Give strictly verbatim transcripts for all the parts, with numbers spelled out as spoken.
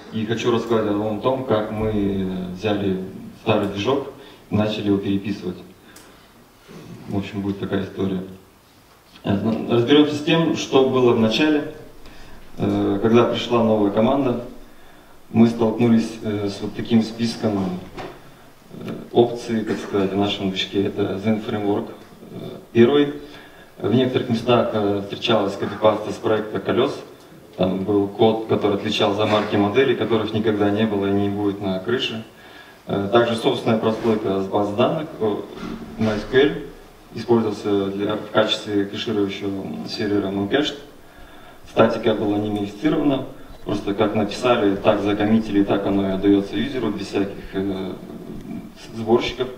И хочу рассказать вам о том, как мы взяли старый движок и начали его переписывать. В общем, будет такая история. Разберемся с тем, что было в начале. Когда пришла новая команда, мы столкнулись с вот таким списком опций, так сказать, в нашем движке. Это Zen Framework первый. В некоторых местах встречалась копипаста с проекта колес. Там был код, который отвечал за марки моделей, которых никогда не было и не будет на крыше. Также собственная прослойка с баз данных MySQL использовался для, в качестве кэширующего сервера Memcached. Статика была не модифицирована, просто как написали, так закоммитили, так оно и отдается юзеру, без всяких э, сборщиков.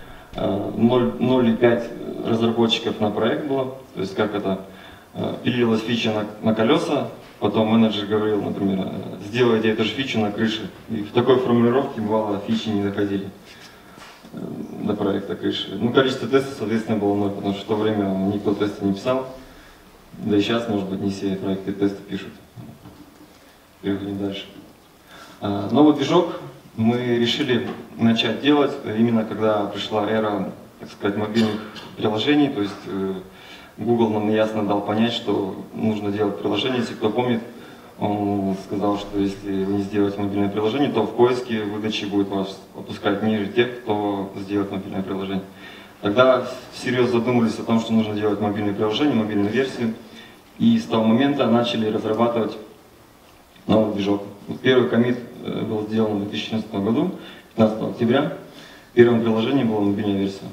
ноль и пять разработчиков на проект было, то есть как это, э, пилилась фича на, на колеса, потом менеджер говорил, например, сделайте эту же фичу на крыше. И в такой формулировке бывало фичи не доходили э, до проекта крыши. Ну, количество тестов, соответственно, было ноль, потому что в то время никто тесты не писал. Да и сейчас, может быть, не все проекты тесты пишут. Переходим дальше. А, новый движок мы решили начать делать именно когда пришла эра, так сказать, мобильных приложений. То есть э, Google нам ясно дал понять, что нужно делать приложение. Если кто помнит, он сказал, что если вы не сделаете мобильное приложение, то в поиске выдачи будет вас опускать ниже тех, кто сделает мобильное приложение. Тогда всерьез задумались о том, что нужно делать мобильное приложение, мобильную версию. И с того момента начали разрабатывать новый движок. Первый коммит был сделан в две тысячи четырнадцатом году, пятнадцатого октября. Первым приложением была мобильная версия.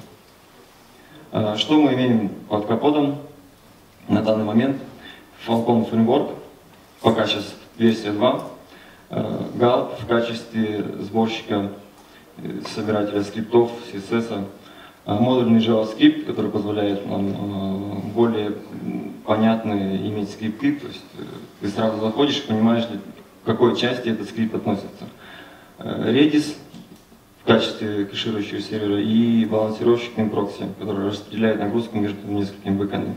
Что мы имеем под капотом на данный момент? Falcon Framework, пока сейчас версия два. Gulp в качестве сборщика, собирателя скриптов, си эс эс. Модульный JavaScript, который позволяет нам более понятно иметь скрипты, то есть ты сразу заходишь и понимаешь, к какой части этот скрипт относится. Redis в качестве кэширующего сервера и балансировщик Improxy, который распределяет нагрузку между несколькими бэкэндами.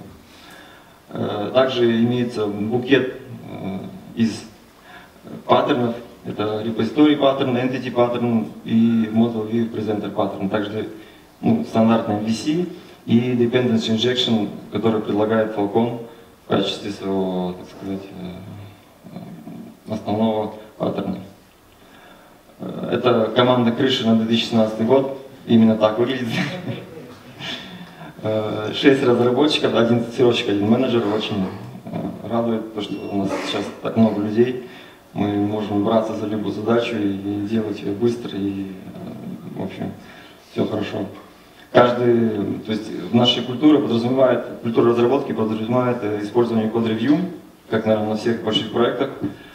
Также имеется букет из паттернов, это repository паттерн, entity паттерн и model view presenter паттерн. Также ну, стандартный эм ви си и Dependency Injection, который предлагает Falcon в качестве своего, так сказать, основного паттерна. Это команда крыши на две тысячи семнадцатый год, именно так выглядит. Шесть разработчиков, один тестировщик, один менеджер. Очень радует то, что у нас сейчас так много людей. Мы можем браться за любую задачу и делать ее быстро, и, в общем, все хорошо. Каждый, то есть наша культура подразумевает, культура разработки подразумевает использование код-ревью, как, наверное, на всех больших проектах.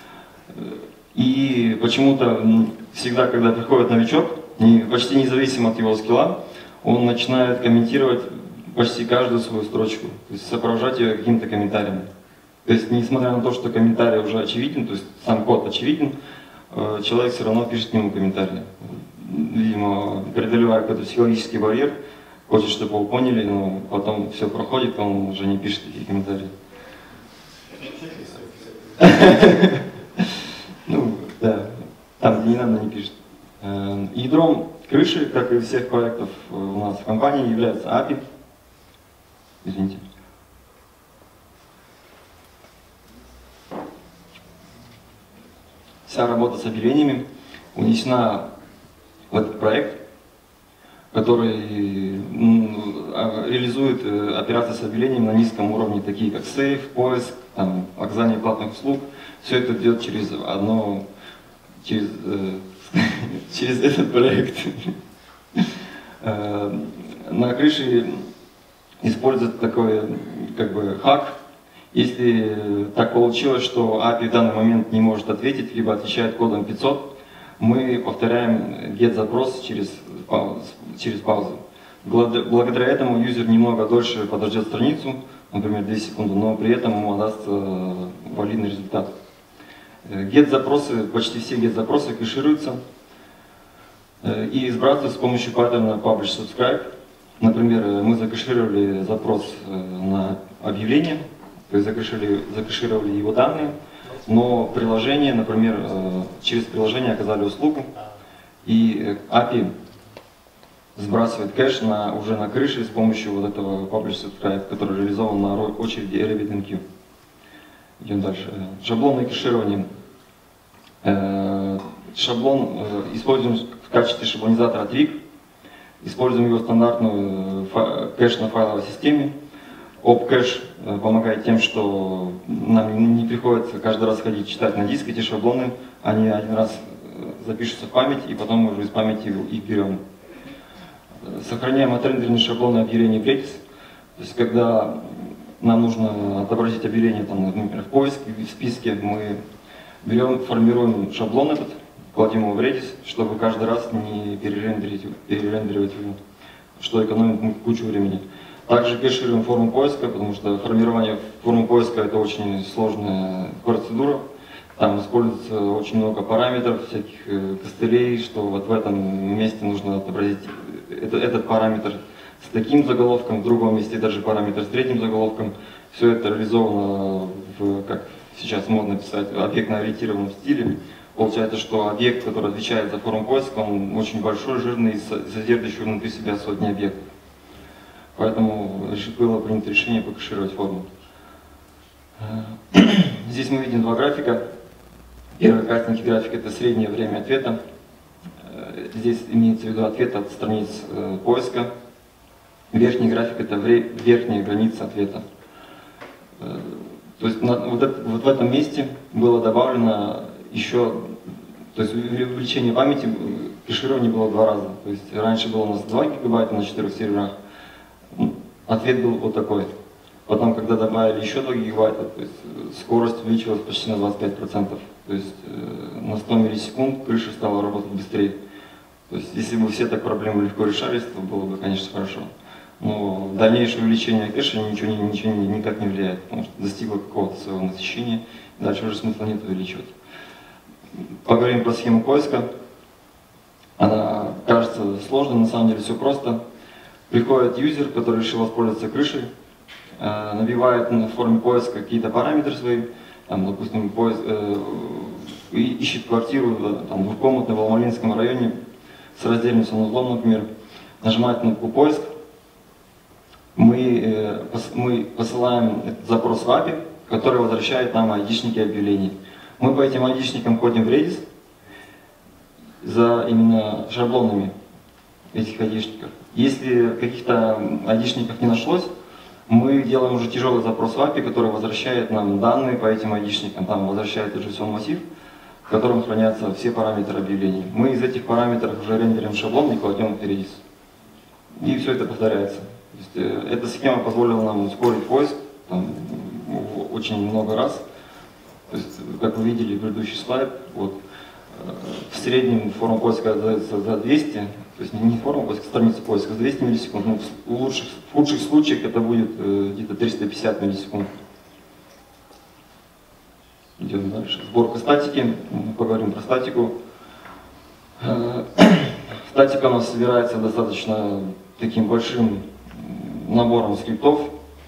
И почему-то всегда, когда приходит новичок, почти независимо от его скилла, он начинает комментировать почти каждую свою строчку, то есть сопровождать ее каким-то комментарием. То есть, несмотря на то, что комментарий уже очевиден, то есть сам код очевиден, человек все равно пишет к нему комментарий. Видимо, преодолевая какой-то психологический барьер, хочет, чтобы его поняли, но потом все проходит, он уже не пишет такие комментарии. Ну, да, там, где не надо, не пишет. Ядром крыши, как и всех проектов у нас в компании, является эй пи ай. Извините. Вся работа с объявлениями унесена в этот проект, который реализует операции с объявлением на низком уровне, такие как сейф, поиск, там, оказание платных услуг. Все это идет через одно, через, э, через этот проект. На крыше используют такой как бы хак. Если так получилось, что эй пи ай в данный момент не может ответить, либо отвечает кодом пятьсот, мы повторяем get-запрос через, через паузу. Благодаря этому юзер немного дольше подождет страницу, например, две секунды, но при этом ему отдастся валидный результат. Get-запросы, почти все get-запросы кэшируются и сбрасываются с помощью паттерна publish-subscribe. Например, мы закэшировали запрос на объявление, то есть закэшировали, закэшировали его данные, но приложение, например, через приложение оказали услугу, и эй пи ай сбрасывает кэш на, уже на крыше с помощью вот этого Publish Subscribe, который реализован на очереди RabbitMQ. Идем дальше. Шаблонное кэширование. Шаблон используем в качестве шаблонизатора Twig. Используем его стандартную кэш на файловой системе. OpCache помогает тем, что нам не приходится каждый раз ходить читать на диск эти шаблоны. Они один раз запишутся в память, и потом мы уже из памяти их берем. Сохраняем отрендеренные шаблоны объявлений в Redis. То есть, когда нам нужно отобразить объявление, там, например, в поиске, в списке, мы берем, формируем шаблон этот, кладем его в Redis, чтобы каждый раз не перерендерить, перерендеривать его, что экономит кучу времени. Также кэшируем форму поиска, потому что формирование формы поиска — это очень сложная процедура. Там используется очень много параметров, всяких костылей, что вот в этом месте нужно отобразить этот, этот параметр с таким заголовком, в другом месте даже параметр с третьим заголовком. Все это реализовано в, как сейчас модно писать, объектно-ориентированном стиле. Получается, что объект, который отвечает за форму поиска, он очень большой, жирный, содержащий внутри себя сотни объектов. Поэтому было принято решение покэшировать форму. Здесь мы видим два графика. Первый красненький график — это среднее время ответа. Здесь имеется в виду ответ от страниц поиска. Верхний график — это верхняя граница ответа. То есть вот, это, вот в этом месте было добавлено еще, то есть увеличение памяти, кэширование было в два раза. То есть раньше было у нас два гигабайта на четырех серверах, ответ был вот такой. Потом, когда добавили еще два гигабайта, то есть скорость увеличилась почти на двадцать пять процентов. То есть на сто миллисекунд крыша стала работать быстрее. То есть если бы все так проблемы легко решались, то было бы, конечно, хорошо. Но дальнейшее увеличение кэша ничего, ничего никак не влияет, потому что достигло какого-то своего насыщения, дальше уже смысла нет увеличивать. Поговорим про схему поиска. Она кажется сложной, на самом деле все просто. Приходит юзер, который решил воспользоваться крышей, набивает на форме поиска какие-то параметры свои, там, допустим, поиск, э, ищет квартиру там, двухкомнатную в Алмалинском районе с раздельным санузлом, например, нажимает кнопку «Поиск», мы, э, пос, мы посылаем этот запрос в эй пи ай, который возвращает нам айдишники объявлений. Мы по этим айдишникам ходим в Redis за именно шаблонами этих айдишников. Если каких-то айдишников не нашлось, мы делаем уже тяжелый запрос в эй пи ай, который возвращает нам данные по этим айдишникам. Там возвращает JSON массив, в котором хранятся все параметры объявлений. Мы из этих параметров уже рендерим шаблон и кладем в Redis. И все это повторяется. То есть, э, эта схема позволила нам ускорить поиск там, очень много раз. То есть, как вы видели в предыдущий слайд, вот, э, в среднем форма поиска отдается за двести, то есть не форма поиска, страница поиска, за двести миллисекунд. Ну, в, лучших, в худших случаях это будет э, где-то триста пятьдесят миллисекунд. Идем дальше. Сборка статики. Мы поговорим про статику. Э, статика у нас собирается достаточно таким большим набором скриптов.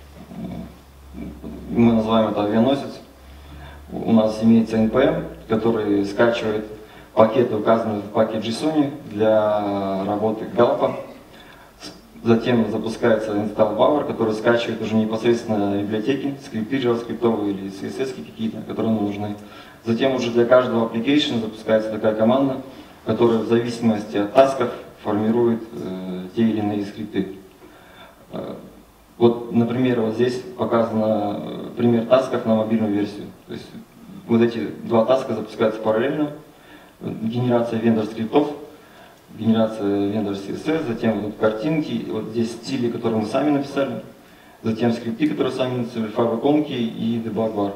Мы называем это авианосец. У нас имеется эн пи эм, который скачивает пакеты, указанные в паке JSON для работы галпа. Затем запускается install power, который скачивает уже непосредственно библиотеки, скрипты JavaScript или си эс эс какие-то, которые нам нужны. Затем уже для каждого application запускается такая команда, которая в зависимости от тасков формирует э, те или иные скрипты. Э, вот, например, вот здесь показан э, пример тасков на мобильную версию. То есть вот эти два таска запускаются параллельно. Генерация вендор-скриптов, генерация вендор си эс эс, затем вот картинки, вот здесь стили, которые мы сами написали, затем скрипты, которые сами написали, файл-иконки и debug-бар.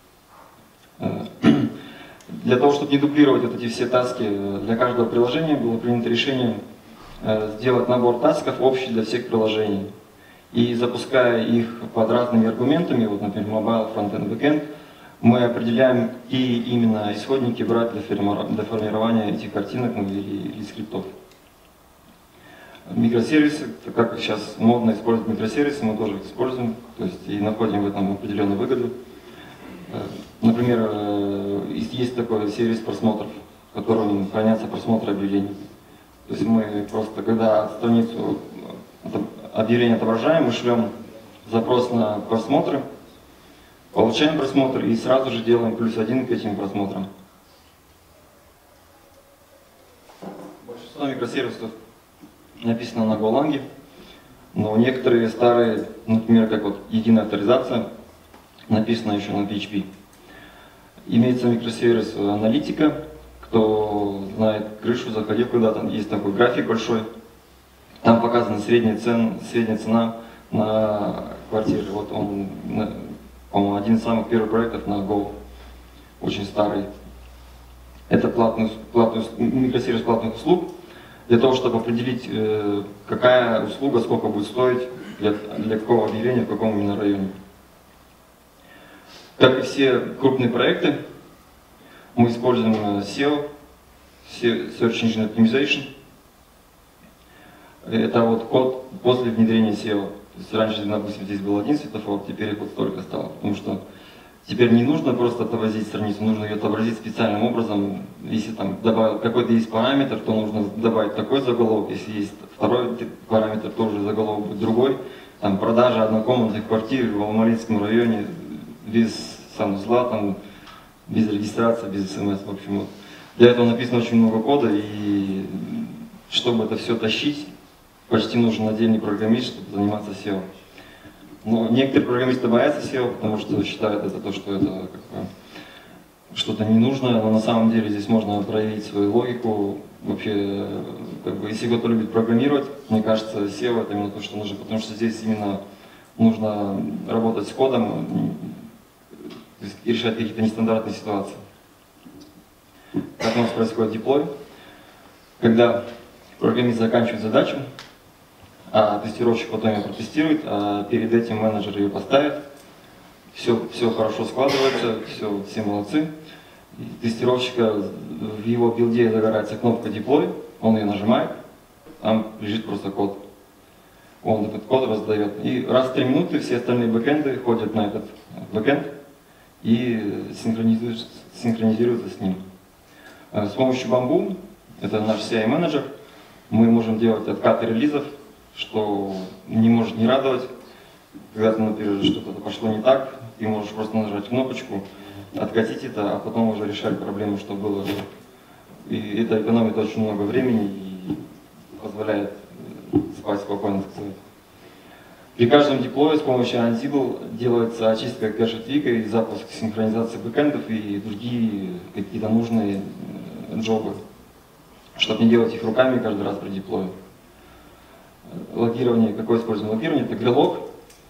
Для того, чтобы не дублировать вот эти все таски для каждого приложения, было принято решение сделать набор тасков общий для всех приложений. И запуская их под разными аргументами, вот, например, mobile, frontend, backend, мы определяем, какие именно исходники брать для формирования этих картинок или, или скриптов. Микросервисы, как сейчас модно использовать микросервисы, мы тоже их используем, то есть и находим в этом определенную выгоду. Например, например, есть такой сервис просмотров, в котором хранятся просмотры объявлений. То есть мы просто, когда страницу объявления отображаем, мы шлем запрос на просмотры, получаем просмотр и сразу же делаем плюс один к этим просмотрам. Большинство микросервисов написано на Golang, но некоторые старые, например, как вот единая авторизация, написано еще на пи эйч пи. Имеется микросервис аналитика. Кто знает крышу, заходил куда-то, есть такой график большой. Там показана средняя цена, средняя цена на квартиры. Вот он, по-моему, один из самых первых проектов на Go, очень старый. Это платный, платный, микросервис платных услуг, для того, чтобы определить, какая услуга, сколько будет стоить, для, для какого объявления, в каком именно районе. Как и все крупные проекты, мы используем сео, Search Engine Optimization. Это вот код после внедрения сео. То есть раньше, допустим, здесь был один светофор, теперь их вот столько стало. Потому что теперь не нужно просто отобразить страницу, нужно ее отобразить специальным образом. Если там добавил какой-то есть параметр, то нужно добавить такой заголовок. Если есть второй параметр, то уже заголовок будет другой. Там продажа однокомнатных квартир в Алмалинском районе без санузла, там, без регистрации, без смс. В общем, вот. Для этого написано очень много кода, и чтобы это все тащить, почти нужен отдельный программист, чтобы заниматься сео. Но некоторые программисты боятся сео, потому что считают это то, что это что-то ненужное, но на самом деле здесь можно проявить свою логику. Вообще, как бы, если кто-то любит программировать, мне кажется, сео это именно то, что нужно, потому что здесь именно нужно работать с кодом и решать какие-то нестандартные ситуации. Как у нас происходит деплой? Когда программист заканчивает задачу, а тестировщик потом ее протестирует, а перед этим менеджер ее поставит, все, все хорошо складывается, все, все молодцы. И тестировщика в его билде загорается кнопка деплой, он ее нажимает, там лежит просто код. Он этот код раздает. И раз в три минуты все остальные бэкэнды ходят на этот бэкэнд и синхронизируются, синхронизируются с ним. С помощью Bamboo, это наш си ай-менеджер, мы можем делать откаты релизов, что не может не радовать. Когда, например, что-то пошло не так, ты можешь просто нажать кнопочку, откатить это, а потом уже решать проблему, что было. И это экономит очень много времени и позволяет спать спокойно, так сказать. При каждом деплое с помощью Ansible делается очистка кэша-твика и запуск синхронизации бэкэндов и другие какие-то нужные джобы, чтобы не делать их руками каждый раз при деплое. Логирование, какое используем логирование? Это Grelog.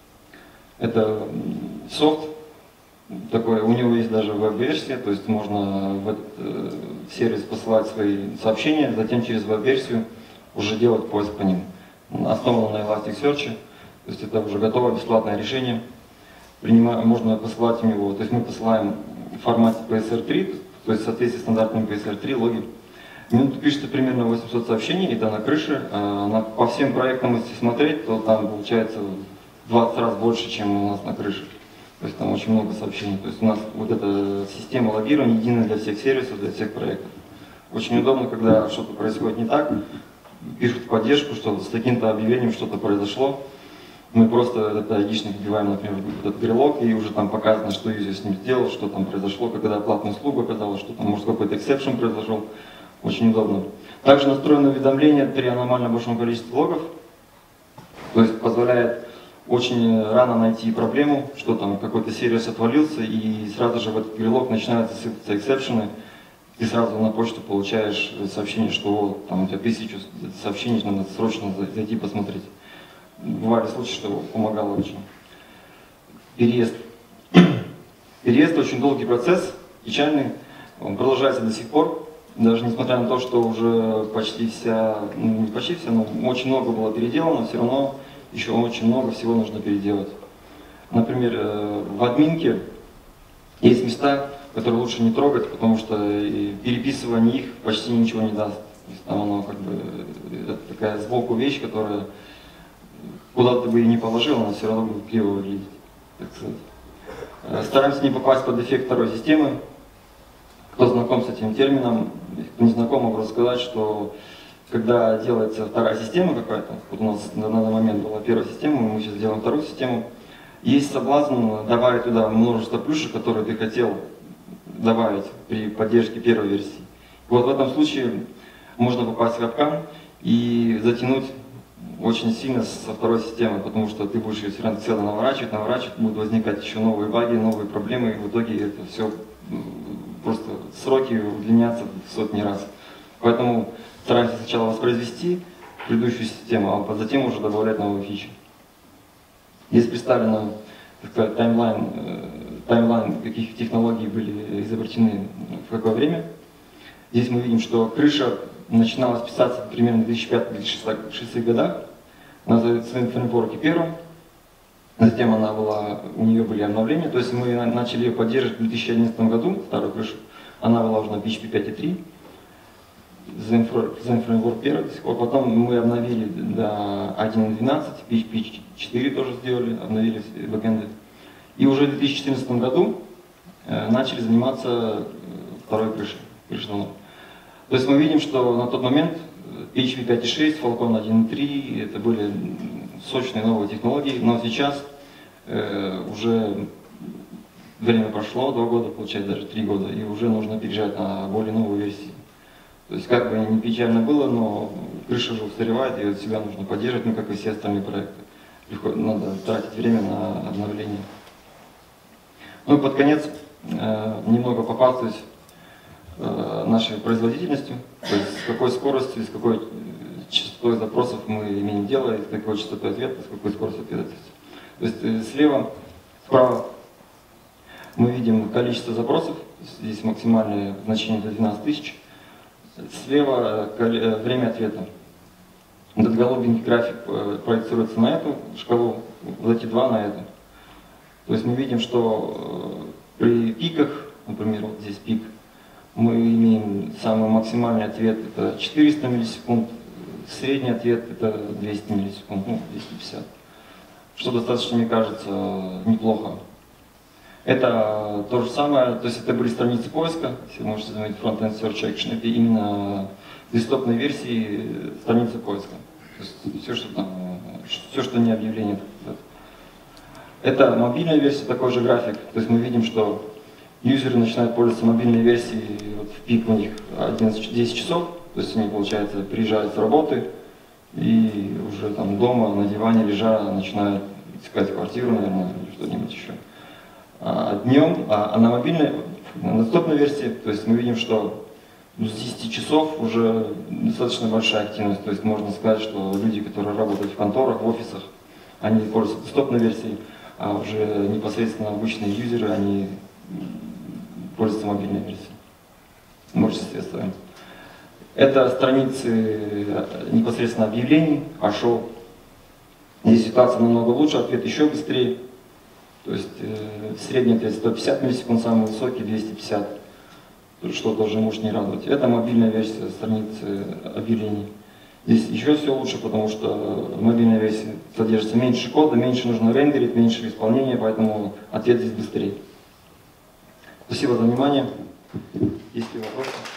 Это софт, такой, у него есть даже веб-версия, то есть можно в этот э, сервис посылать свои сообщения, затем через веб-версию уже делать поиск по ним. Основано на Elasticsearch, то есть это уже готовое бесплатное решение. Принимаем, можно посылать в него, то есть мы посылаем в формате пи эс ар три, то есть в соответствии с стандартными пи эс ар три логи. В минуту пишется примерно восемьсот сообщений, это на крыше. А на, по всем проектам, если смотреть, то там получается в двадцать раз больше, чем у нас на крыше. То есть там очень много сообщений. То есть у нас вот эта система логирования единая для всех сервисов, для всех проектов. Очень удобно, когда что-то происходит не так, пишут в поддержку, что с таким-то объявлением что-то произошло. Мы просто этот айдишник вбиваем, например, в этот Grelog, и уже там показано, что юзер с ним сделал, что там произошло, когда платная услуга оказалась, что там, может, какой-то эксепшн произошел. Очень удобно. Также настроено уведомление при аномально большом количестве логов, то есть позволяет очень рано найти проблему, что там какой-то сервис отвалился, и сразу же в этот Grelog начинаются сыпаться эксепшены, ты сразу на почту получаешь сообщение, что там у тебя тысячу сообщений, надо срочно зайти посмотреть. Бывали случаи, что помогало очень. Переезд. Переезд очень долгий процесс, печальный, он продолжается до сих пор. Даже несмотря на то, что уже почти вся, ну не почти вся, но очень много было переделано, все равно еще очень много всего нужно переделать. Например, в админке есть места, которые лучше не трогать, потому что переписывание их почти ничего не даст. То есть там оно как бы, это такая сбоку вещь, которая куда ты бы и не положил, она все равно будет криво выглядеть, так сказать. Стараемся не попасть под эффект второй системы. Кто знаком с этим термином, кто не знаком, могу рассказать, что когда делается вторая система какая-то, вот у нас на данный момент была первая система, мы сейчас делаем вторую систему, есть соблазн добавить туда множество плюшек, которые ты хотел добавить при поддержке первой версии. Вот в этом случае можно попасть в капкан и затянуть очень сильно со второй системы, потому что ты будешь ее все равно цело наворачивать, наворачивать, будут возникать еще новые баги, новые проблемы, и в итоге это все просто сроки удлинятся в сотни раз. Поэтому стараемся сначала воспроизвести предыдущую систему, а затем уже добавлять новые фичи. Здесь представлено, так сказать, таймлайн, таймлайн, каких технологий были изобретены в какое время. Здесь мы видим, что крыша начиналась писаться примерно в две тысячи пятом — две тысячи шестом годах на фреймворке первом. Затем она была, у нее были обновления, то есть мы начали ее поддерживать в две тысячи одиннадцатом году, старую крышу. Она была уже на пи эйч пи пять точка три, Zen первый до сих пор. Потом мы обновили до один точка двенадцать, пи эйч пи четыре тоже сделали, обновили бэкэнды. И уже в две тысячи четырнадцатом году э, начали заниматься второй крышей, крышей давно. То есть мы видим, что на тот момент пи эйч пи пять точка шесть, Falcon один точка три это были сочные новые технологии, но сейчас э, уже время прошло, два года, получается даже три года, и уже нужно переезжать на более новую версию. То есть как бы не печально было, но крыша уже устаревает, и себя нужно поддерживать, ну как и все остальные проекты. Надо тратить время на обновление. Ну и под конец э, немного похвастаюсь э, нашей производительностью, то есть с какой скоростью, с какой частотой запросов мы имеем дело, с какой частотой ответа, с какой скоростью ответственности. То есть э, слева, справа мы видим количество запросов, здесь максимальное значение это двенадцать тысяч. Слева время ответа. Этот голубенький график проецируется на эту шкалу, вот эти два на эту. То есть мы видим, что при пиках, например, вот здесь пик, мы имеем самый максимальный ответ это четыреста миллисекунд, средний ответ это двести миллисекунд, ну двести пятьдесят. Что достаточно, мне кажется, неплохо. Это то же самое, то есть это были страницы поиска, если вы можете заметить Front-End Search Action, это именно десктопной версии страницы поиска. То есть все, что там, все, что не объявление. Это мобильная версия, такой же график, то есть мы видим, что юзеры начинают пользоваться мобильной версией, вот в пик у них одиннадцать-десять часов, то есть они, получается, приезжают с работы и уже там дома на диване лежа начинают искать квартиру, наверное, или что-нибудь еще. Днем, а на мобильной, на десктопной версии, то есть мы видим, что с десяти часов уже достаточно большая активность, то есть можно сказать, что люди, которые работают в конторах, в офисах, они пользуются десктопной версией, а уже непосредственно обычные юзеры, они пользуются мобильной версией в большинстве своем. Это страницы непосредственно объявлений, а-шоу. Здесь ситуация намного лучше, ответ еще быстрее. То есть э, средний ответ сто пятьдесят миллисекунд, самый высокий двести пятьдесят, что тоже может не радовать. Это мобильная версия страницы объявлений. Здесь еще все лучше, потому что в мобильной версии содержится меньше кода, меньше нужно рендерить, меньше исполнения, поэтому ответ здесь быстрее. Спасибо за внимание. Есть ли вопросы?